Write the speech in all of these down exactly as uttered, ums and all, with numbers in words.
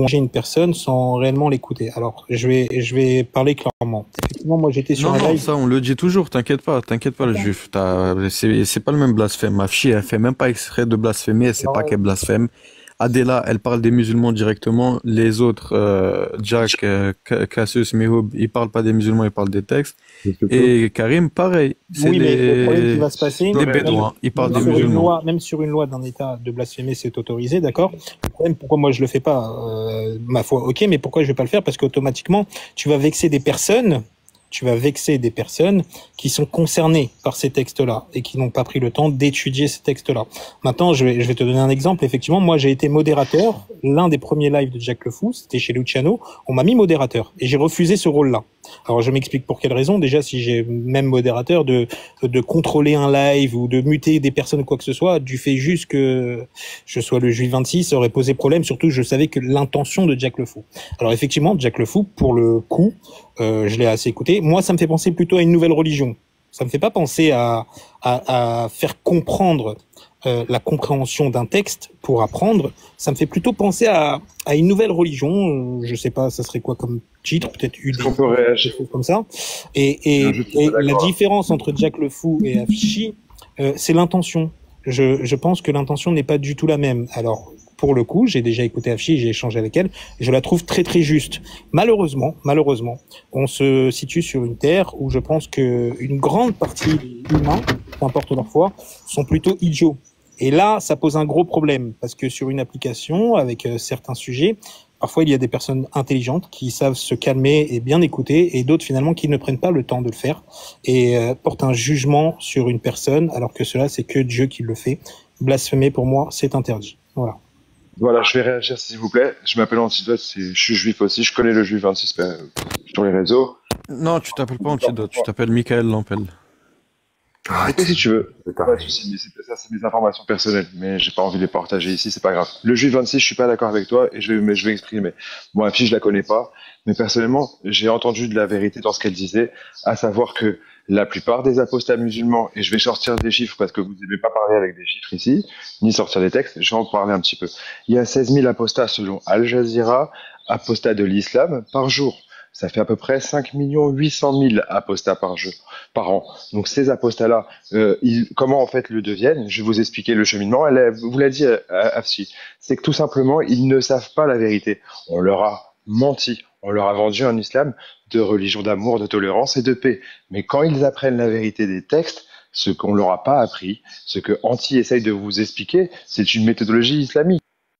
congé une personne sans réellement l'écouter. Alors, je vais, je vais parler clairement. Effectivement, moi, j'étais sur Non, un non, live. ça, on le dit toujours, t'inquiète pas, t'inquiète pas, le juif. T'as- C'est c'est pas le même blasphème. Afshi, elle fait même pas exprès de blasphémer, elle sait Alors, pas qu'elle blasphème. Adela, elle parle des musulmans directement. Les autres, euh, Jack, euh, Ca- Cassius, Mehoub, ils parlent pas des musulmans, ils parlent des textes. Et Karim, pareil. C'est oui, mais le problème qui les, va se passer, les bédouins, ils parlent même des sur une musulmans. loi, même sur une loi d'un État de blasphémer, c'est autorisé, d'accord? Le problème, pourquoi moi je le fais pas, euh, ma foi, ok, mais pourquoi je vais pas le faire? Parce qu'automatiquement, tu vas vexer des personnes, tu vas vexer des personnes qui sont concernées par ces textes-là et qui n'ont pas pris le temps d'étudier ces textes-là. Maintenant, je vais, je vais te donner un exemple. Effectivement, moi, j'ai été modérateur. L'un des premiers lives de Jack Le Fou, c'était chez Luciano. On m'a mis modérateur et j'ai refusé ce rôle-là. Alors, je m'explique pour quelle raison. Déjà, si j'ai même modérateur de, de contrôler un live ou de muter des personnes ou quoi que ce soit, du fait juste que je sois le juif vingt-six, ça aurait posé problème. Surtout, je savais que l'intention de Jack Le Fou. Alors, effectivement, Jack Le Fou, pour le coup, euh, je l'ai assez écouté. Moi, ça me fait penser plutôt à une nouvelle religion. Ça me fait pas penser à, à, à faire comprendre euh, la compréhension d'un texte pour apprendre. Ça me fait plutôt penser à, à une nouvelle religion. Je sais pas, ça serait quoi comme titre, peut-être U D, On peut réagir comme ça. Et, et, et la différence entre Jack Le Fou et Afshi, euh, c'est l'intention. Je, je pense que l'intention n'est pas du tout la même. Alors, pour le coup, j'ai déjà écouté Afshi, j'ai échangé avec elle, et je la trouve très très juste. Malheureusement, malheureusement, on se situe sur une terre où je pense que une grande partie des humains, peu importe leur foi, sont plutôt idiots. Et là, ça pose un gros problème, parce que sur une application, avec euh, certains sujets, parfois il y a des personnes intelligentes qui savent se calmer et bien écouter, et d'autres finalement qui ne prennent pas le temps de le faire, et euh, portent un jugement sur une personne, alors que cela, c'est que Dieu qui le fait. Blasphémer, pour moi, c'est interdit. Voilà. Voilà, je vais réagir s'il vous plaît. Je m'appelle Antidote, je suis juif aussi, je connais le juif vingt-six euh, sur les réseaux. Non, tu t'appelles pas Antidote, tu t'appelles Michael Lampel. Arrête si tu veux. Pas de souci, mais c'est- ça c'est des informations personnelles, mais j'ai pas envie de les partager ici, c'est pas grave. Le juif vingt-six, je suis pas d'accord avec toi et je vais, mais je vais exprimer. Moi, ma fille, je la connais pas, mais personnellement, j'ai entendu de la vérité dans ce qu'elle disait, à savoir que la plupart des apostats musulmans, et je vais sortir des chiffres parce que vous n'aimez pas parler avec des chiffres ici, ni sortir des textes, je vais en parler un petit peu. Il y a seize mille apostats selon Al Jazeera, apostats de l'islam par jour. Ça fait à peu près cinq millions huit cent mille apostats par jour, par an. Donc ces apostats-là, euh, ils, comment en fait le deviennent? Je vais vous expliquer le cheminement. Elle, a- vous l'a dit, euh, Afsi, c'est que tout simplement, ils ne savent pas la vérité. On leur a menti. On leur a vendu un islam de religion d'amour, de tolérance et de paix. Mais quand ils apprennent la vérité des textes, ce qu'on leur a pas appris, ce que Anti essaye de vous expliquer, c'est une méthodologie islamique.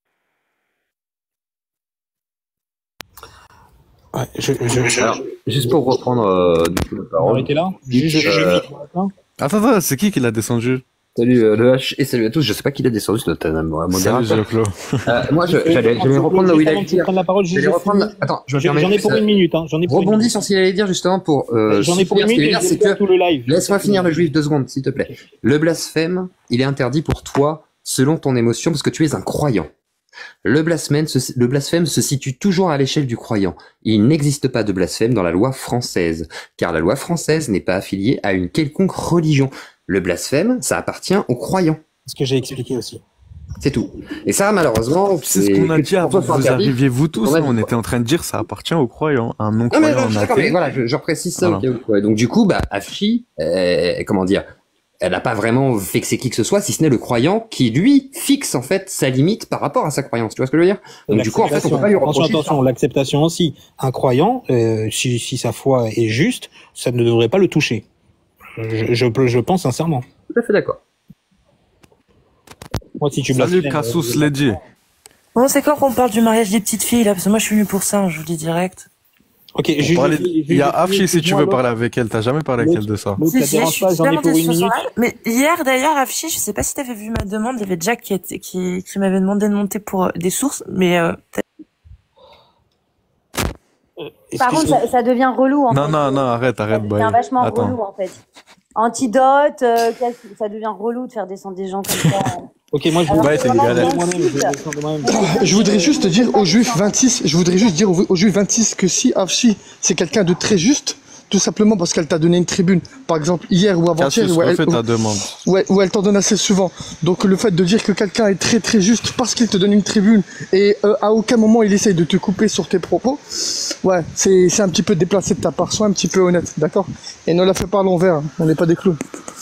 Ouais, je, je, je, Alors, juste pour reprendre euh, du coup la parole. Arrêtez là. Juste, je, Euh, Attends, attends, c'est qui qui l'a descendu? Salut euh, le H et salut à tous. Je sais pas qui l'a descendu, c'est notre euh, modérateur. Salut Jaclo. Euh, moi, je- j'allais j'allais reprendre là où il a dit. la parole, J'allais reprendre. Attends, je me J'en permets ai juste, pour euh, une minute. Hein. J'en ai pour une Rebondis minute. sur ce qu'il allait dire justement pour. Euh, J'en ai pour une soutenir ce qu'il minute. allait dire, et c'est je vais que tout le live. laisse-moi finir le juif deux secondes, s'il te plaît. Le blasphème, il est interdit pour toi selon ton émotion parce que tu es un croyant. Le blasphème, se, le blasphème se situe toujours à l'échelle du croyant. Il n'existe pas de blasphème dans la loi française, car la loi française n'est pas affiliée à une quelconque religion. Le blasphème, ça appartient aux croyants. Ce que j'ai expliqué aussi. C'est tout. Et ça, malheureusement, C'est ce qu'on a dit avant que vous arriviez vous tous, là, on était en train de dire ça appartient aux croyants, un Non mais non-croyant, je suis un d'accord, mais athée. voilà, je, je reprécise ça Voilà. au cas où, quoi. Donc du coup, bah, Afshi, euh, comment dire, elle n'a pas vraiment vexé qui que ce soit, si ce n'est le croyant qui, lui, fixe en fait sa limite par rapport à sa croyance. Tu vois ce que je veux dire? Donc du coup, en fait, on peut pas lui Attention, reprocher. attention, l'acceptation aussi. Un croyant, euh, si, si sa foi est juste, ça ne devrait pas le toucher. Je, je, je pense sincèrement. Tout à fait d'accord. Moi, si tu Salut blasphèmes, Casus euh, Lady. Bon, c'est quand qu'on parle du mariage des petites filles, là? Parce que moi, je suis venu pour ça, hein, je vous le dis direct. Ok, Pour juste- parler- juste- Il y a juste- Afshi si tu moi, veux l'autre- parler avec elle, t'as jamais parlé avec elle de ça. l'autre, Si, ça si, je dérange suis pas, super j'en ai pour une intéressée sur minute. elle. Mais hier, d'ailleurs, Afshi, je sais pas si t'avais vu ma demande, il y avait Jack qui, était, qui, qui m'avait demandé de monter pour euh, des sources, mais euh, Par contre, ça, ça devient relou en Non, fait. non, non, arrête, Ça arrête, devient Boy. vachement Attends. relou en fait. Antidote, euh, qu'est-ce- ça devient relou de faire descendre des gens comme ça. Ok, moi je Alors, vais c'est vraiment moi-même, bien je vais site. descendre moi-même. Je voudrais juste dire aux juifs vingt-six, je voudrais juste dire aux, aux juifs vingt-six que si Afshi c'est quelqu'un de très juste, tout simplement parce qu'elle t'a donné une tribune. Par exemple, hier ou avant-hier, Cassius, où elle, refais ta où- demande. ouais, où elle t'en donne assez souvent. Donc le fait de dire que quelqu'un est très très juste parce qu'il te donne une tribune et euh, à aucun moment il essaye de te couper sur tes propos, ouais, c'est c'est un petit peu déplacé de ta part, sois un petit peu honnête, d'accord? Et ne la fais pas à l'envers, hein. On n'est pas des clowns.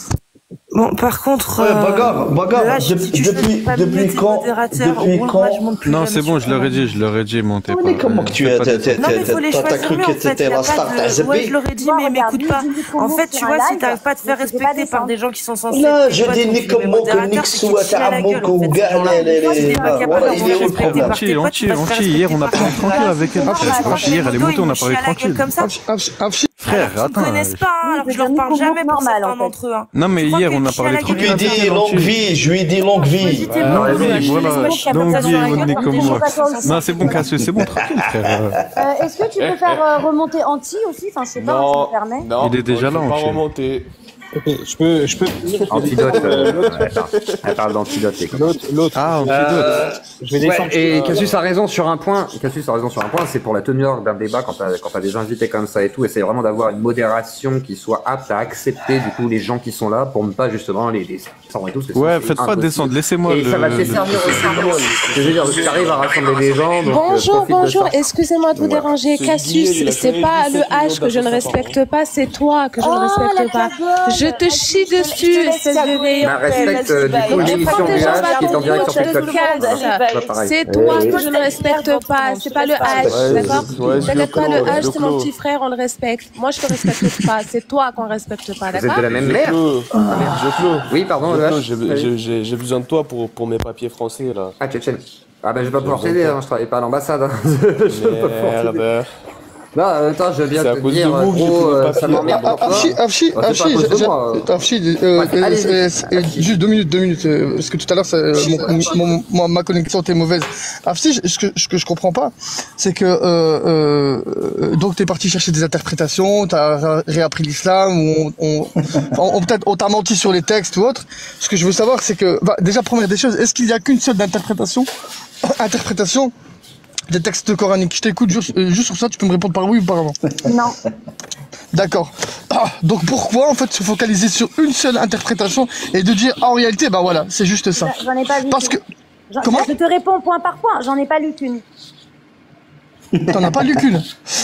Bon, par contre, Ouais, euh, bagarre, bagarre. le H, Depuis- si tu choisis depuis- pas depuis mieux tes quand- modérateurs, depuis moi, quand- je monte plus Non, jamais c'est bon, sur je leur ai Twitch. dit, je leur ai dit, montez pas. Mais comment que tu fais es, pas t'es- de- t'es- Non, mais faut les t'as choisir cru mieux, que en fait. t'étais Y a la pas star, de- t'as Ouais, zappé. je l'aurais dit, Bon, mais regarde, m'écoute lui, pas. il dit qu'on En monte fait, sur tu un vois, si live, t'arrives pas à te faire mais tu peux pas respecter par descendre. des gens qui sont censés Là, être je tes potes dis ou ni tous comme les moi, que modérateurs, Nix c'est ou qu'ils te chient à la gueule, Taramok en ou fait, ces Gad, gens-là. les- les- Toi, si les- t'es pas voilà, capable il de est te où le respecter problème? par tes On potes, tu vas te faire chill, hier, on a respecter parlé par tranquille avec elle. Non, frère. mais Franchement, hier, elle est Modo, montée, ils on me a parlé chient à la gueule tranquille. comme ça. Afshi, Afshi, Afshi, Frère, Ils me attends. connaissent pas, hein, alors que je leur Oui, parle mais jamais pour normal, certains en fait. d'entre eux. hein. Non, mais Tu crois hier, qu'ils on me a chient à parlé la Je gueule lui ai tranquille comme avec dit elle. longue vie, je lui ai dit longue vie. Vas-y, t'es Longue bon, vie, je voilà. laisse pas Longue taper vie, sur la on gueule, est on comme dit, moi. je suis censée- Non, c'est bon, Cassius, c'est bon, tranquille, frère. Euh, Est-ce que tu peux faire euh, remonter Anti aussi? Enfin, je sais pas, Non, si me permet. non, Il est déjà je là, vais en pas chien. remonter. Ok, je peux, je peux. Antidote. euh, attends, elle parle d'antidote. les gars. L'autre, l'autre. Ah, antidote. Euh, Je vais ouais, descendre. et Cassius a raison sur un point. Cassius a raison sur un point, c'est pour la teneur d'un débat quand t'as quand t'as des invités comme ça et tout. Essaye vraiment d'avoir une modération qui soit apte à accepter du coup les gens qui sont là pour ne pas justement les les descendre et tout. parce que Ouais, c'est faites pas impossible. descendre, laissez-moi Et le. ça va te le- servir aussi. Ce que je veux dire, tu arrives à rassembler des gens. Donc, euh, Bonjour, profite de bonjour, ça. excusez-moi de vous Voilà. déranger. C'est Guy, il Cassius, a c'est fait pas dix-sept le millions H que je ne d'associations par respecte pas, c'est toi que je ne Oh, respecte la pas. cagoule. Je te chie Vas-y, dessus, je te laisse espèce de t'avouer. vieille. Mais respecte euh, du coup Donc, tu l'émission prends du tes gens H qui est en par direct contre, sur tu TikTok. te casses. Pas pareil. C'est toi Euh, que je ne respecte pas, c'est pas le H, Ouais, d'accord? ouais, je T'inquiète pas, le le clôt, H, je c'est le mon clôt. petit frère, on le respecte. Moi, je te respecte pas, c'est toi qu'on respecte pas, Vous êtes d'accord? de la même Je mère. clôt. Je clôt. Oui, pardon, Je le clôt, H. j'ai- Vas-y. j'ai- J'ai j'ai besoin de toi pour, pour mes papiers français là. Ah, Tchétchène. Ah ben je vais pas pouvoir besoin de t'aider, toi. hein, je travaille pas à l'ambassade. hein. Je vais pas pouvoir t'aider. Merde. Non, en même temps, je viens C'est à te cause dire, de vous que j'ai gros, plus de euh, papier. ça m'emmerde pour toi. Afshi, Afshi, Bah, c'est pas à Afshi, cause de j'ai- moi, euh. Afshi, euh, Ouais, euh, allez-y. euh, euh, juste deux minutes, deux minutes, euh, parce que tout à l'heure, ça, euh, mon- mon- mon- ma connexion était mauvaise. Afshi, je- ce que, ce que je comprends pas, c'est que euh, euh, euh, donc t'es parti chercher des interprétations, t'as ré- réappris l'islam, ou on, on, on, on- peut-être on t'a menti sur les textes ou autre. Ce que je veux savoir, c'est que bah, déjà première des choses, est-ce qu'il y a qu'une seule interprétation, interprétation des textes coraniques? Je t'écoute juste, euh, juste sur ça, tu peux me répondre par oui ou par non. Non. D'accord. Ah, donc pourquoi en fait se focaliser sur une seule interprétation et de dire ah, en réalité bah voilà c'est juste ça. J'en ai pas vu. Parce que J'en- comment Je te réponds point par point. J'en ai pas lu qu'une. t'en as pas lu qu'une.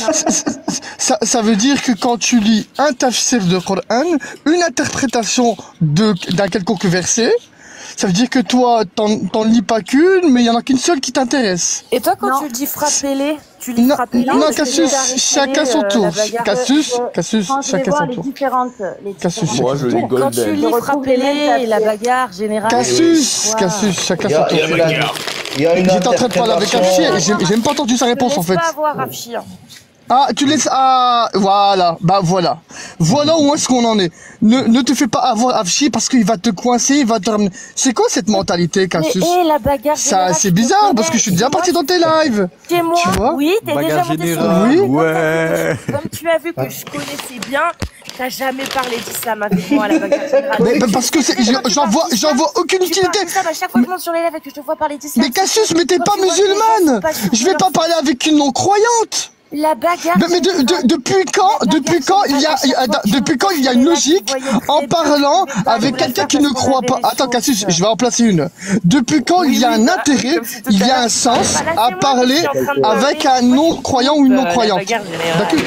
Ça, ça veut dire que quand tu lis un tafsir de Coran, une interprétation de d'un quelconque verset, ça veut dire que toi t'en t'en lis pas qu'une, mais il y en a qu'une seule qui t'intéresse. Et toi, quand Non. tu dis frappez-les, tu lis Non, frappez-les non, parce que Cassius, j'ai- chacun son euh, tour. la bagarre. Cassius, Euh, Cassius, Quand je vais chacun voir son les tour. différentes, les Cassius, différentes- Moi je lis Quand tu Golden. lis Je retrouve les frappez-les, mêmes la papiers. bagarre générale. Cassius, Wow. Cassius, chacun Il y son a, il y tour. a une, il y a une J'étais en train de parler avec Afshi et j'ai j'ai même pas entendu sa réponse en fait. Laisse pas avoir Afshi. hein. Ah, tu laisses. Ah, voilà. Bah voilà. Voilà où est-ce qu'on en est. Ne, ne te fais pas avoir Afshi parce qu'il va te coincer, il va te ramener. C'est quoi cette mentalité, Mais Cassius? hé, la bagarre Ça, générale, c'est tu bizarre connais. parce que je suis déjà Chez moi, parti dans tes lives. Chez moi, Tu vois oui, t'es déjà Bagarre monté sur générale, le Oui. ouais. Comme tu as vu que je connaissais bien, t'as jamais parlé d'islam avec moi à la bagarre générale. Mais, mais parce que c'est- Quand tu j'en parles vois, d'islam, j'en vois aucune tu parles utilité. d'islam à chaque fois que je monte sur les lèvres et que je te vois parler d'islam. Mais Cassius, mais t'es Quand pas tu vois que les gens musulmane. sont pas sûrs Je de vais leur pas foi. parler avec une non-croyante. La bagarre. Mais, mais de, de- depuis quand, depuis quand il y a, il y a- depuis quand il y a une logique en parlant avec quelqu'un qui ne croit pas? Attends, Cassius, je vais en placer une. Depuis quand il y a un intérêt, il y a un sens à parler avec un non-croyant ou une non-croyante? D'accord.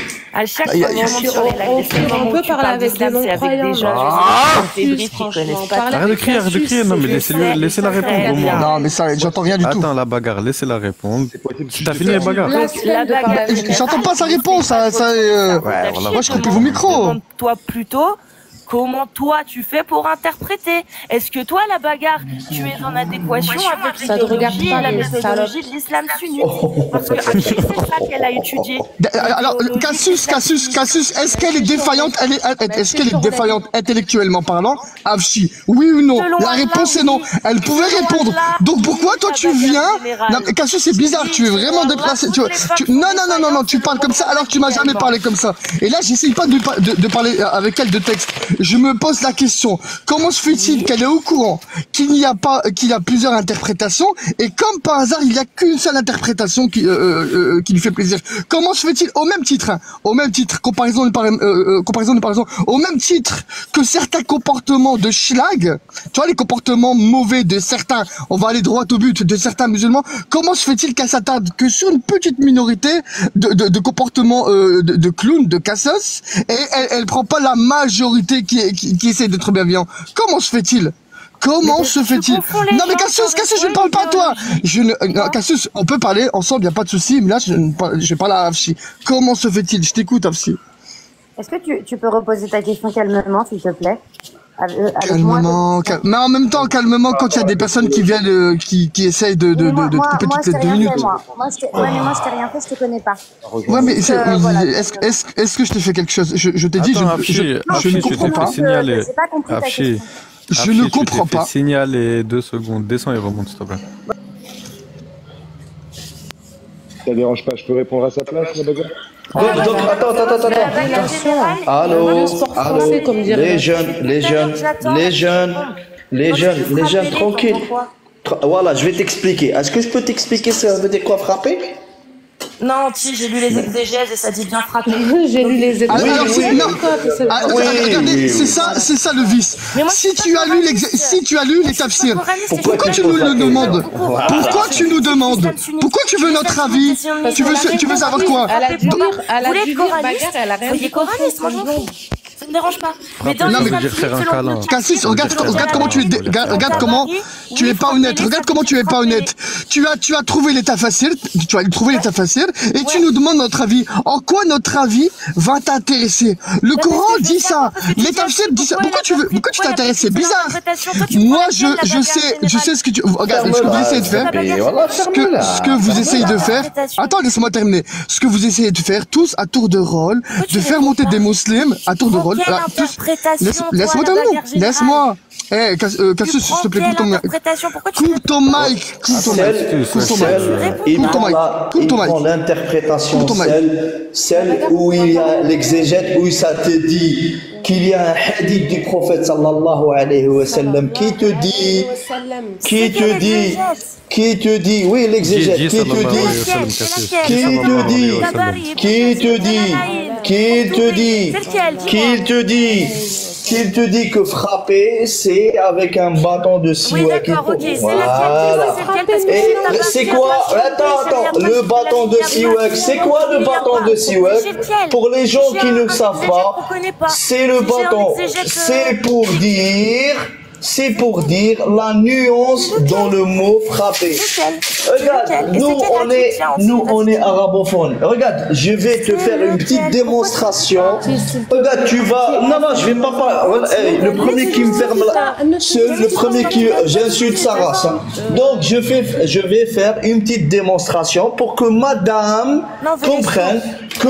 À chaque Il y a- fois il y a- qu'on monte sur les lives, on les seuls peut- moments on où peut tu parler parles avec d'islam, des c'est avec des non-croyants, gens, mais- je Ah, sais, des briefs qui franchement, connaissent pas. parler Arrête de avec crier, arrête de Cassius, crier. Non, mais c'est laissez-le, juste- laissez-la c'est répondre au très moins. Non, mais ça, j'entends rien du tout. Attends, la bagarre, laissez-la répondre. T'as fini la bagarre? La La flemme de bagarre parler. générale, J'entends pas sa réponse, ça, ça, euh, Ouais, voilà. moi je coupe vos micros. Demande-toi plutôt comment toi tu fais pour interpréter. Est-ce que toi, la bagarre, tu es en adéquation avec Ça te regarde l'idéologie pas, et la les méthodologie de l'islam sunnite? Parce que Achille, c'est ça qu'elle a étudié. Alors, Cassius, Cassius, Cassius, est-ce qu'elle est défaillante, elle est, est-ce qu'elle est défaillante intellectuellement parlant? Afshi, oui ou non? La réponse est non. Elle pouvait répondre. Donc pourquoi toi tu viens? Non, mais Cassius, c'est bizarre, tu es vraiment déplacé. Tu, tu, non, non, non, non, non, tu parles comme ça alors que tu m'as jamais parlé comme ça. Et là, j'essaye pas de, de, de parler avec elle de texte. je me pose la question, comment se fait-il qu'elle est au courant qu'il n'y a pas, qu'il y a plusieurs interprétations, et comme par hasard, il n'y a qu'une seule interprétation qui, euh, euh, qui lui fait plaisir. Comment se fait-il, au même titre, hein, au même titre, comparaison de par, euh, euh, comparaison de par exemple, au même titre que certains comportements de schlag, tu vois, les comportements mauvais de certains, on va aller droit au but, de certains musulmans, comment se fait-il qu'elle s'attarde que sur une petite minorité de, de, de comportements euh, de, de clown, de cassos, et elle, elle prend pas la majorité qui, qui, qui essaie d'être bienveillant. Comment se fait-il? Comment se fait-il? Non mais Cassius, Cassius, je ne parle pas à toi. Je ne, non, Cassius, on peut parler ensemble, il y a pas de souci, mais là je ne parle, je parle à Afshi. Comment se fait-il? Je t'écoute, Afshi. Est-ce que tu, tu peux reposer ta question calmement, s'il te plaît? Avec, avec calmement, moi, cal... mais en même temps, calmement, quand il y a des personnes qui viennent, euh, qui, qui essayent de, de, moi, de, de moi, couper moi, toutes les deux minutes. Fait, moi. Moi, je ouais, mais moi, je t'ai rien fait, je te connais pas. Ouais, mais est-ce euh, voilà, est est est que je t'ai fait quelque chose? Je, je t'ai dit, je, Afshi, je, Afshi, je ne je comprends t'ai pas. fait signaler. J'ai pas compris ta Afshi, question. Je Afshi, ne tu comprends t'es pas. fait signaler deux secondes. Descends et remonte, s'il te plaît. Ça dérange pas, je peux répondre à sa place, la bagarre? Donc, donc, attends, attends, attends, attends. Allô, allô, les jeunes, les jeunes, les jeunes, les jeunes, les jeunes, tranquille. Voilà, je vais t'expliquer. Est-ce que je peux t'expliquer ça veut dire quoi frapper? Non, si, j'ai lu les exégèses et ça dit bien frapper. J'ai lu les exégèses. Oui, alors, oui, non. Ah, oui, regardez, oui, c'est oui. ça, c'est ça le vice. Moi, Si tu as lu les, si tu as lu les tafsirs, pourquoi tu nous le demandes? Pourquoi tu nous demandes? Pourquoi tu veux notre avis? Tu veux, tu veux savoir quoi? À la dû lire, à la dû lire bagarre, elle a rien Soyez dit. coraniste, moi je m'en fous. Ça me dérange pas. Mais dans Non, les mais- avis, faire un selon câlin. le- Cassis, regarde, regarde comment tu es, dé- regarde, regarde comment tu es pas honnête. Regarde comment tu es pas honnête. Tu as, tu as trouvé l'état facile, tu as trouvé l'état facile, et tu nous demandes notre avis. En quoi notre avis va t'intéresser? Le Coran dit ça. L'état facile dit ça. Pourquoi tu veux, pourquoi tu t'intéresses? C'est bizarre. Moi, je, je sais, je sais ce que tu, regarde, ce que vous essayez de faire. Et voilà, Ce que, ce que vous essayez de faire. Attends, laisse-moi terminer. Ce que vous essayez de faire tous à tour de rôle, de faire monter des musulmans à tour de rôle. Là, tous, Laisse- Laisse-moi terminer. Laisse-moi. Eh, Cass- euh, Cassius, s'il te plaît, coupe ton mic. Coupe ton mic. Coupe ton mic. Celle, Coupe ton celle, mic. il Coupe ton prend mic. la- Coupe il ton mic. prend l'interprétation, Coupe ton mic. celle, celle où il y a l'exégète, où ça te dit qu'il y a un hadith du prophète sallallahu alayhi wa sallam qui te dit, qui te dit, qui te dit, oui, l'exégète, qui te dit, qui te dit, qui te dit, qui te dit, qui te dit, qu'il te dit que frapper, c'est avec un bâton de siwak. d'accord, ok, c'est Voilà. laquelle, c'est laquelle, parce que Et sinon, t'as pas c'est de quoi? information, Attends, ça attends, vient pas le de bâton de la siwak, c'est quoi le J'ai bâton pas. de siwak? J'ai lequel? Pour les gens J'ai qui un ne exégète savent pas, qu'on connaît pas. c'est le J'ai un bâton. exégète, euh, C'est pour dire, c'est pour dire la nuance dans le mot frapper. Regarde, Lequel? Et nous c'est quelle on est, différence? nous on est arabophone. Regarde, je vais te faire une petite démonstration. Regarde, tu vas, non non, je vais pas pas. Voilà, hey, le premier qui me ferme la, c'est le premier qui, j'insulte sa race. hein. Donc je fais, je vais faire une petite démonstration pour que Madame comprenne que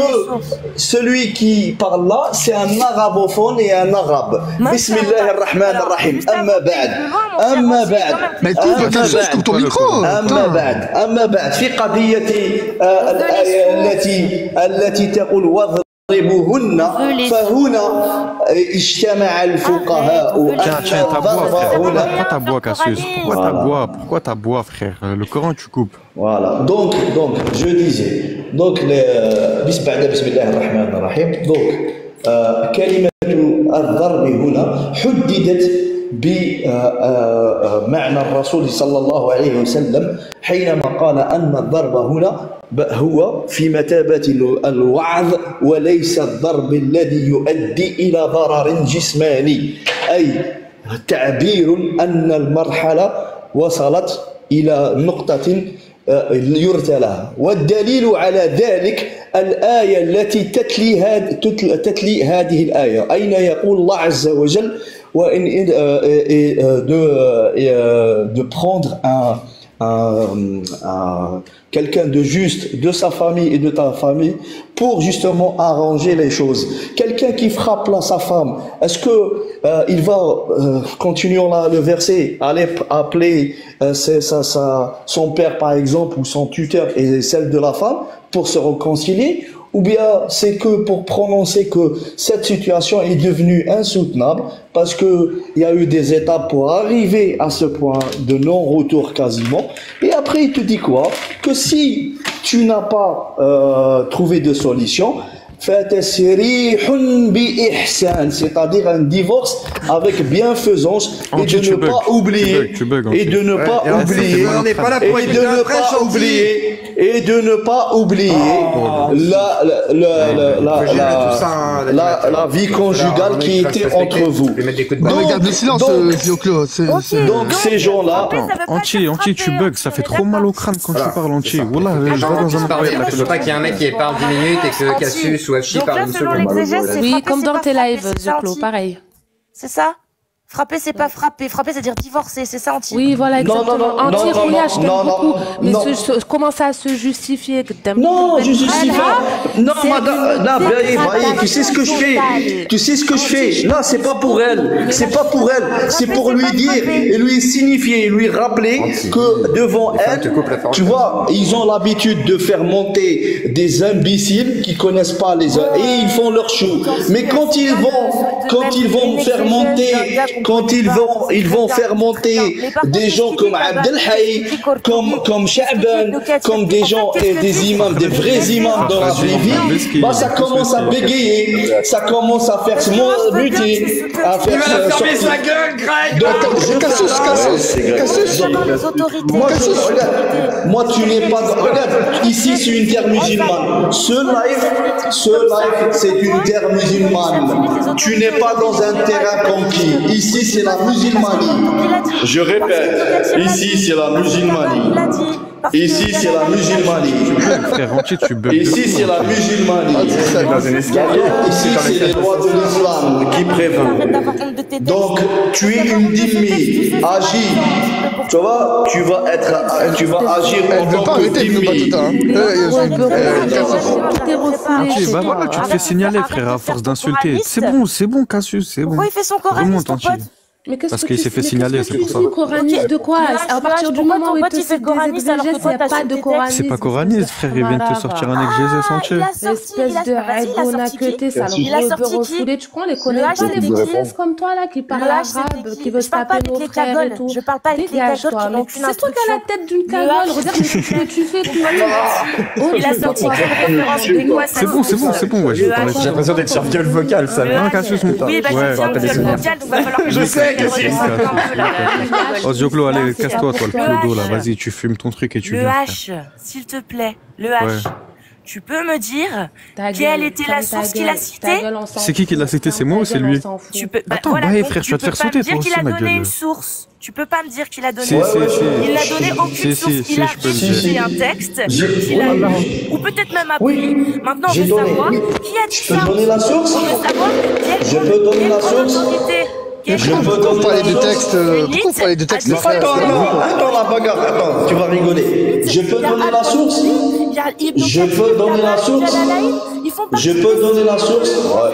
celui qui parle là, c'est un arabophone et un arabe. Bismillahirrahmanirrahim. Amma ba'd. Amma ba'd. Mais coupe, Cassius, coupe ton micro. أما Putain. بعد أما بعد في قضية آه، الآية التي التي تقول واضربوهن فهنا اجتمع الفقهاء Tiens, tiens, ta bois, الضرب frère. هنا Pourquoi ta bois, Cassius? Pourquoi ta bois? Pourquoi ta bois, frère? Le Coran, tu coupes. Voilà, donc, donc, je disais, donc, le- بسم بعد بسم الله الرحمن الرحيم. donc, آه، كلمة الضرب هنا حددت بمعنى الرسول صلى الله عليه وسلم حينما قال أن الضرب هنا هو في مثابة الوعظ وليس الضرب الذي يؤدي إلى ضرر جسماني، أي تعبير أن المرحلة وصلت إلى نقطة يرثى لها. والدليل على ذلك الآية التي تتلي, هاد تتلي هذه الآية، أين يقول الله عز وجل وإن de, de prendre un, un, un, quelqu'un de juste de sa famille et de ta famille pour justement arranger les choses. Quelqu'un qui frappe là sa femme, est-ce que euh, il va, euh, continuons là le verset, aller appeler euh, sa, sa, son père par exemple ou son tuteur et celle de la femme pour se réconcilier? ou bien c'est que pour prononcer que cette situation est devenue insoutenable parce que il y a eu des étapes pour arriver à ce point de non-retour quasiment. Et après, il te dit quoi? Que si tu n'as pas euh, trouvé de solution, c'est-à-dire un divorce avec bienfaisance et de ne pas oublier et de ne pas oublier et de ne pas oublier et de ne pas oublier la la la la la la la vie conjugale qui était entre vous. Donc, garde le silence, Zioclo. Donc ces gens-là, Anti, Anti, tu bugs, ça fait trop mal au crâne quand tu parles Anti. Wallah, je vais dans un. Je veux pas qu'il y ait un mec qui parle dix minutes et que Cassius ou Afshi parle une seconde. Oui, comme dans tes lives, Zioclo, pareil. C'est ça? Frapper, c'est pas frapper. Frapper, c'est-à-dire divorcer, c'est ça, Anti? Oui, voilà, exactement. Non, non, non, Anti, non, non, Rouya, je t'aime non, beaucoup. non, Mais non. ce- ce- commencer à se justifier que t'aimes non, beaucoup je justifie Benrada, pas. Non, c'est madame, une non, Baye, Baye, tu sais ce que je fais. dégradation Tu sais ce que je fais. Non, c'est pas pour elle. C'est pas pour elle. C'est pour lui dire et lui signifier, et lui rappeler que devant elle, tu vois, ils ont l'habitude de faire monter des imbéciles qui connaissent pas les uns et ils font leur show. Mais quand ils vont, quand ils vont faire monter, quand ils vont ils vont faire monter des gens comme Abdelhaï, comme, comme Sha'ban, comme des gens, et des imams, des vrais imams dans la vraie vie, bah ça commence à bégayer, ça commence à faire se muter, à faire se sortir. sa gueule, Greg! Donc, je Cassius, Cassius, Cassius. Moi, je, regarde, moi, tu n'es pas, regarde, ici, c'est une terre musulmane. Ce live, ce live, c'est une terre musulmane. Tu n'es pas dans un terrain conquis. Ici, c'est la musulmanie. Je répète, ici c'est la musulmanie. Ici c'est la musulmanie. Frère Anti, tu bugs. Ici c'est la musulmanie. Ici c'est les lois de l'islam qui prévaut. Donc tu es une dhimmi, agis. Tu vois, tu vas être, tu vas agir en tant que dhimmi. Anti, bah voilà, tu te fais signaler, frère, à force d'insulter. C'est bon, c'est bon, Cassius, c'est bon. Pourquoi il fait son coraniste, Remonte, ton Anti. pote? Mais qu'est-ce Parce que qu'il tu- s'est fait mais signaler, qu'est-ce c'est que pour tu ça. dis, coraniste de quoi? À partir du Pourquoi moment ton où il pote, te il fait fait le coraniste des alors que exégèses, toi, il n'y a t'as pas de acheté tes coraniste. C'est pas coraniste, frère, il vient de te sortir un exégèse entier. il a sorti, Espèce il a- de vas-y, il a haïbouna sorti que qui t'es, sale Il a rebeu sorti qui refoulé. Tu crois, on les connaît Le H, pas, les c'était qui bêtises comme toi, là, qui parlent Le H, arabe, c'était qui qui veulent Je parle se pas taper avec nos les frères et cagoles. tout. Je parle pas avec les Dégage, cagoles toi. qui Mais n'ont tu aucune sais, toi, qu'à la instruction. tête d'une Le cagole, H, regarde c'était ce que tu fais, toi. Oh, Il a sorti quelle référence de quoi ça C'est bon, c'est bon, c'est bon, ouais, je Le parlais H. de l'impression d'être sur viol vocal, ça. Le Non, H. Cassius, mon Oui, bah, Ouais, je tiens le viol vocal, donc va falloir que Je sais, que Cassius. Oh, Zioclo, allez, casse-toi, toi, le Le clodo, là, H. vas-y, tu fumes ton truc et tu Le viens. H, s'il te plaît, le H. Ouais. Tu peux me dire Ta quelle gueule, était ferme la ta source qu'il gueule, a ta citée gueule, on s'en C'est qui qui l'a fout. cité, c'est Ferme moi ta ou c'est gueule, lui on s'en fout. Tu peux, bah, Attends, voilà, bah, donc frère, tu tu vas te peux faire pas me sauter, dire toi qu'il aussi, a ma donné gueule. une source. Tu peux pas me dire qu'il a donné Si, une si, source. si. Il n'a donné aucune Si, source. si, Il si, a je peux le rédigé dire. un texte Je- qu'il a Oh là là. lu, ou peut-être même appris. Oui. Maintenant, on J'ai veut donné. savoir Oui. qui a dit Je peux ça. donner la source On veut savoir quelle Je peux donner la quelle source autorité, quelle Je peux Pourquoi donner vous parlez la de source texte euh, Pourquoi vous parlez de texte, les frères Attends, attends, attends la bagarre, attends, tu vas rigoler. Je peux donner la source Il y a Ibn Je Kathir, peux donner il y a la Ibn source Jalalayn, ils font Je partie peux des- donner la source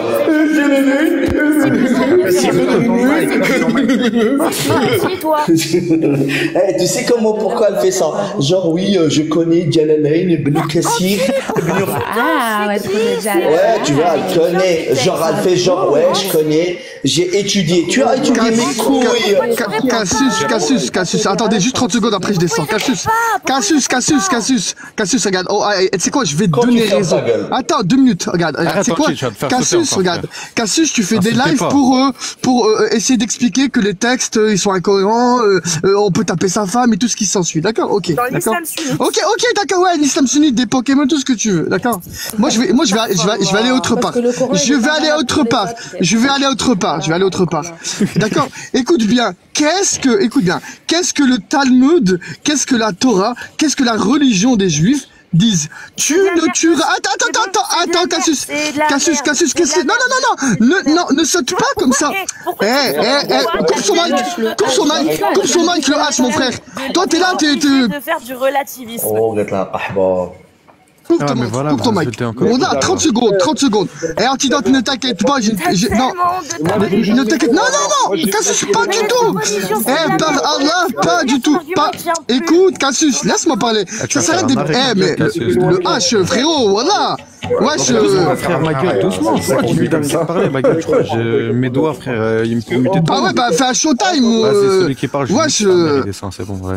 Si, toi. Eh, tu sais comment, pourquoi elle fait ça? Genre, oui, euh, je connais Jalalayn, Ibn Kathir, Ibn... Ah, ouais, tu connais déjà. Ouais, tu vois, elle connaît. Genre, elle fait genre, ouais, je connais. J'ai étudié. Tu as étudié mes couilles. Ca- Cassius, Cassius, Cassius, attendez juste trente secondes après je descends. Cassius, Cassius, Cassius, Cassius, Cassius, regarde. Oh, ah, tu sais quoi, je vais te Quand tu donner fermes raison. ta gueule. Attends, deux minutes, regarde. regarde, Arrête, C'est quoi, Anti, tu vas te faire sauter Cassius, encore, regarde. Cassius, tu fais des Insultez lives pas. pour euh, pour euh, essayer d'expliquer que les textes euh, ils sont incohérents, euh, euh, on peut taper sa femme et tout ce qui s'ensuit. D'accord, ok. Dans D'accord. l'islam sunnite. Ok, ok, d'accord, ouais, l'islam sunnite, des Pokémon, tout ce que tu veux, d'accord. Moi, je vais, moi, je vais, je vais, je vais aller autre part. Parce que le Coran, il Je est vais pas aller valable autre pour les part. autres, Je vais aller autre part. Je vais aller autre part. D'accord. Écoute bien. Qu'est-ce que, écoute bien. Qu'est-ce que le Talmud, qu'est-ce que la Torah, qu'est-ce que la religion des Juifs disent? Tu ne tueras. Attends, attends, attends, attends, Cassius. Cassius, Cassius, qu'est-ce que non, non, non, non, ne, non, ne saute pas comme ça. Eh, eh, eh, coupe son mic, coupe son mic, coupe son mic, le H, mon frère. Toi, t'es là, t'es, t'es, de faire du relativisme. Oh, regarde la ahbab. coupe Ah, ton mais mic, voilà, coupe ton vous mic. insultez encore. On a trente secondes, trente secondes. Et Antidote, ne t'inquiète pas, j'ai, j'ai, non. Ne t'inquiète, non, non, non, Cassius, pas du tout. Eh, par Allah, pas du tout, pas. Écoute, Cassius, laisse-moi parler. Ah, tu Ça vas s'arrête faire des. un arrêt Eh, mais cardiaque, Cassius. le, le H, frérot, voilà. Ouais, je... Frère, ma gueule, doucement. Pourquoi tu lui donnes de parler, ma gueule? Je crois que j'ai mes doigts, frère, ils me font muter. Bah ouais, bah fais un showtime. Ouais, c'est euh, celui qui parle, je ouais, lui dis, je- il descend, c'est bon, ouais.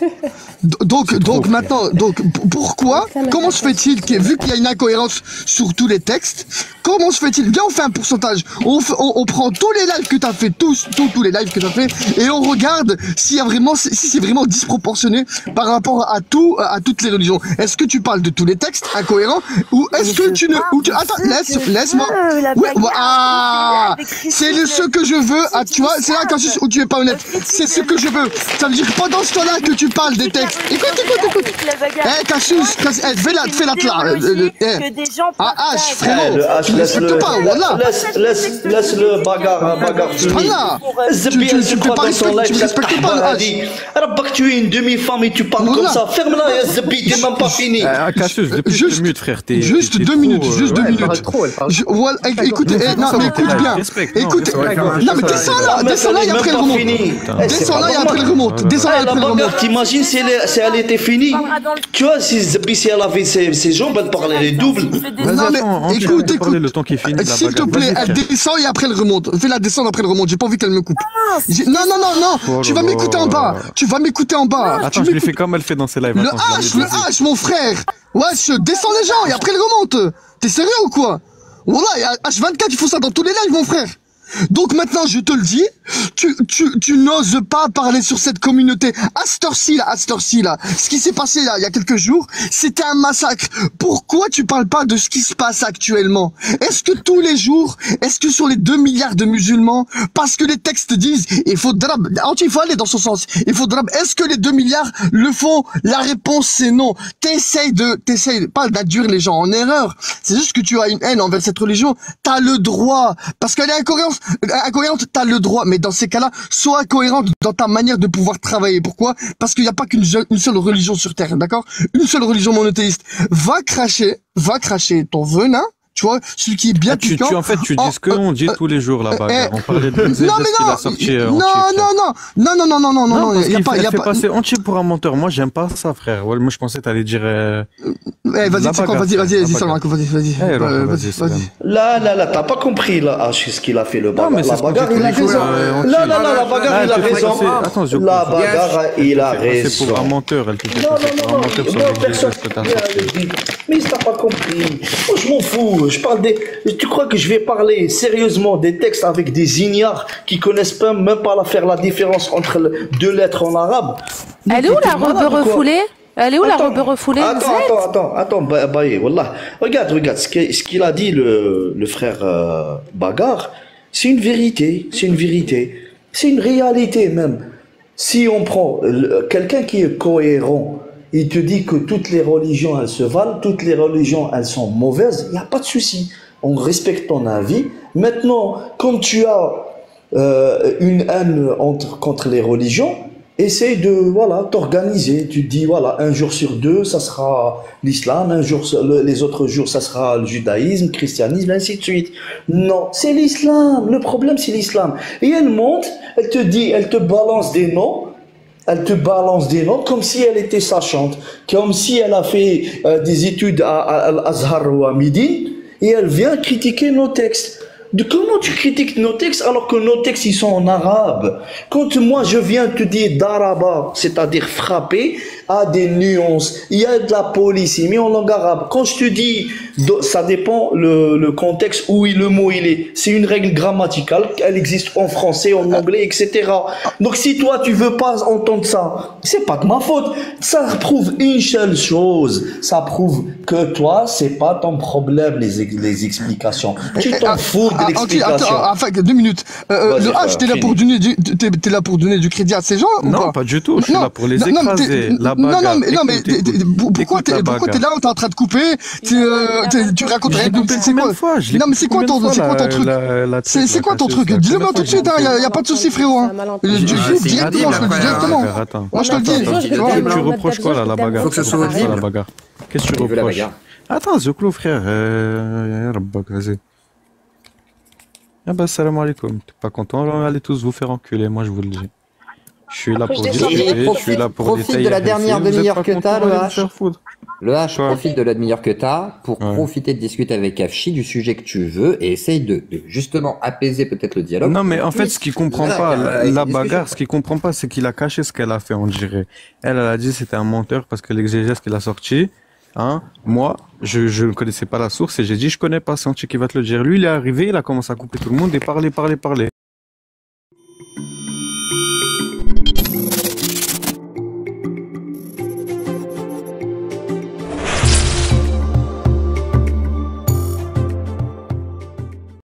Donc, donc maintenant, donc p- pourquoi, comment se fait-il que, vu qu'il y a une incohérence sur tous les textes, comment se fait-il, viens on fait un pourcentage, on, fait- on, on prend tous les lives que t'as fait, tous, tous, tous les lives que t'as fait, et on regarde s'il y a vraiment, si c'est vraiment disproportionné par rapport à tout, à toutes les religions. Est-ce que tu parles de tous les textes incohérents, ou est-ce que tu ne, ou tu, attends, laisse, laisse-moi, ouais, ouais, ah, c'est le ce que je veux, ah, tu vois, c'est là Cassius où tu es pas honnête, c'est ce que je veux, ça veut dire que pendant ce temps-là que tu parles des textes. Écoute, écoute, écoute. Eh, Cassius, Cassius, eh, fais la, fais la là. euh, euh, eh. Ah, H, Eh, frérot. le H, Tu me laisse-le. respectes pas, voilà. Laisse, laisse, laisse-le bagarre, hein, bagarre fini. Voilà. Zabi, Tu- tu- elle tu se me croit fais pas dans son respecter- live, tu me ça respectes pas, t'arba, le elle dit, Rabbak, tu es une demi-femme et tu parles comme Voilà. ça. Ferme-la, ya Zabi, t'es même pas fini. Ah, Cassius, depuis Juste- deux minutes, frère, t'es. Juste t'es deux trop, minutes, euh, juste deux ouais, elle minutes. parle trop, elle parle Je- trop. voilà, eh, écoute, Non, eh, non, ça, mais on écoute fait bien. respecte, non, Écoute, ça va faire un non, mais chat, descends ça, là, elle est descends là et même après elle pas remonte. finie. Eh, c'est Descends pas là et normal. après elle remonte. Descends là Eh, et la après elle bagarre, remonte. t'imagines si elle, est- si elle était finie? Tu vois, si Zabi, si elle avait ses, ses jambes, elle parlerait double. Non, mais écoute, écoute. le temps qui finit. la S'il te bagarre. plaît, Vas-y, elle frère. descend et après elle remonte. Fais-la descendre après elle remonte. J'ai pas envie qu'elle me coupe. J'ai- Non, non, non, non. Oh Tu là vas là. m'écouter en bas. Tu vas m'écouter en bas. Attends, Tu je lui m'écoutes- fais comme elle fait dans ses lives. Le Attends, je la H, mets le dessus. H, mon frère. Wesh, descends les gens et après elle remonte. T'es sérieux ou quoi? Wallah, et à H vingt-quatre, il faut ça dans tous les lives, mon frère. Donc maintenant, je te le dis, tu, tu, tu n'oses pas parler sur cette communauté. À cette heure-ci, là, à cette heure-ci, là, ce qui s'est passé, là, il y a quelques jours, c'était un massacre. Pourquoi tu parles pas de ce qui se passe actuellement? Est-ce que tous les jours, est-ce que sur les deux milliards de musulmans, parce que les textes disent, il faut drab, il faut aller dans ce sens, il faut drab, est-ce que les deux milliards le font? La réponse, c'est non. T'essayes de, t'essayes pas d'induire les gens en erreur. C'est juste que tu as une haine envers cette religion. T'as le droit, parce qu'elle est incohérente, incohérente, t'as le droit, mais dans ces cas-là, sois cohérente dans ta manière de pouvoir travailler. Pourquoi? Parce qu'il n'y a pas qu'une seule, une seule religion sur Terre, d'accord? Une seule religion monothéiste. Va cracher, va cracher ton venin, tu vois, celui qui est bien Ah, tu, piquant. tu, en fait, tu dis ce qu'on dit euh, tous les jours là-bas. euh, On parlait de non, Zézès mais qu'il non, a sorti euh, non, entier, frère. non, non, non, non, non, non, non, non, parce il y a qu'il pas, fait- il y a elle fait pas. passer entier pour un menteur. Moi, j'aime pas ça, frère. Ouais, moi, je pensais que t'allais dire. Euh... Eh, vas-y, la tu sais quoi, bagarre, vas-y, vas-y, la vas-y, bagarre. Salman, vas-y, vas-y. Eh, alors, Euh, vas-y, Vas-y, Salam. vas-y. Là, là, là, t'as pas compris, là, H, ce qu'il a fait, le bagarre. mais c'est La ce qu'on bagarre, dit il a tous les jours, raison. euh, Là, entier. là, là, la bagarre, Là, il a elle te fait raison. passer- Attends, je La comprends. bagarre, il a Elle te fait passer pour un raison. menteur. Elle te fait Non, passer non, pour non, un non, menteur sur non, les personne. Zézès que t'as Mais, sorti. mais t'as pas compris. Moi, je m'en fous. Je parle des. Tu crois que je vais parler sérieusement des textes avec des ignares qui connaissent pas, même pas la faire la différence entre le- deux lettres en arabe? Elle est où T'es la malade robe ou quoi? refoulée? Elle est où la Attends, robe refoulée? Attends, Z attends, attends, attends, bah, bah, wallah. Regarde, regarde, ce qu'il ce qu'il a dit le, le frère euh, Bagar, c'est une vérité, c'est une vérité, c'est une réalité même. Si on prend le- quelqu'un qui est cohérent, il te dit que toutes les religions elles se valent, toutes les religions elles sont mauvaises, il n'y a pas de souci. On respecte ton avis. Maintenant, comme tu as euh, une haine entre, contre les religions, essaye de voilà t'organiser. Tu te dis voilà, un jour sur deux ça sera l'islam, un jour sur- le- les autres jours ça sera le judaïsme, le christianisme, ainsi de suite. Non, c'est l'islam. Le problème c'est l'islam. Et elle monte, elle te dit, elle te balance des noms. Elle te balance des noms comme si elle était sachante, comme si elle a fait euh, des études à, à, à Al-Azhar ou à Médine, et elle vient critiquer nos textes. De comment tu critiques nos textes alors que nos textes ils sont en arabe? Quand moi je viens te dire daraba, c'est-à-dire frapper, a des nuances. Il y a de la police, il met en langue arabe. Quand je te dis, do- ça dépend le, le contexte où il- le mot il est. C'est une règle grammaticale, elle existe en français, en anglais, et cetera. Donc si toi tu veux pas entendre ça, c'est pas de ma faute. Ça prouve une seule chose. Ça prouve que toi c'est pas ton problème les, ex- les explications. Tu t'en fous de Ah, ok, l'explication. attends, enfin, deux minutes. Euh, Vas-y, le frère, H, t'es là fini. pour donner du, t'es, t'es là pour donner du crédit à ces gens ou Non, pas? pas du tout. Je suis Non, là pour les non, non, mais t'es- écraser. La non, bagarre. non, mais, non, mais Écoute, t'es- t'es- écoute. pourquoi Écoute t'es, la pourquoi t'es bagarre. là, t'es en train de couper, t'es, euh, t'es- tu racontes Je rien, l'ai coupé c'est combien quoi? de fois? Je l'ai Non, mais coupé c'est quoi combien ton, de c'est fois, quoi ton la- truc? la- la C'est, truc, c'est la quoi ton casseuse, truc? là? Dis-le Combien moi de tout de fois suite, hein, j'ai y a, coupé y a pas de souci, frérot, hein. Ah, Je c'est dis inaudible, directement, je le dis frère. directement. Frère, attends. Moi, je te le dis. Attends, je Tu vais vois? quand Tu même tu remettre reproches quoi là, la d'abord, bagarre? faut que ce Tu soit reproches quoi, audible. la bagarre? Qu'est-ce que tu Il veut la reproches? bagarre. Attends, Zoklo, frère. Euh... ya Rabbak, vas-y. Ah bah, salam alaikum. T'es pas content? Alors, allez tous vous faire enculer, moi je vous le dis. Je suis là pour Et discuter, je suis profite, là pour profite détailler. de la dernière Vous êtes demi-heure pas que content, t'as, le allez vous H. faire foutre. Le H profite de la demi-heure que t'as pour Ouais. profiter de discuter avec Afshi du sujet que tu veux et essaye de, de justement apaiser peut-être le dialogue. Non, mais en fait, ce qu'il comprend Voilà, pas, car, la, euh, avec la les bagarre, discussions. ce qu'il comprend pas, c'est qu'il a caché ce qu'elle a fait, on dirait. Elle, elle a dit c'était un menteur parce que l'exégèse qu'il a sorti, hein, moi, je, je ne connaissais pas la source et j'ai dit je connais pas, c'est Anti qui va te le dire. Lui, il est arrivé, il a commencé à couper tout le monde et parler, parler, parler.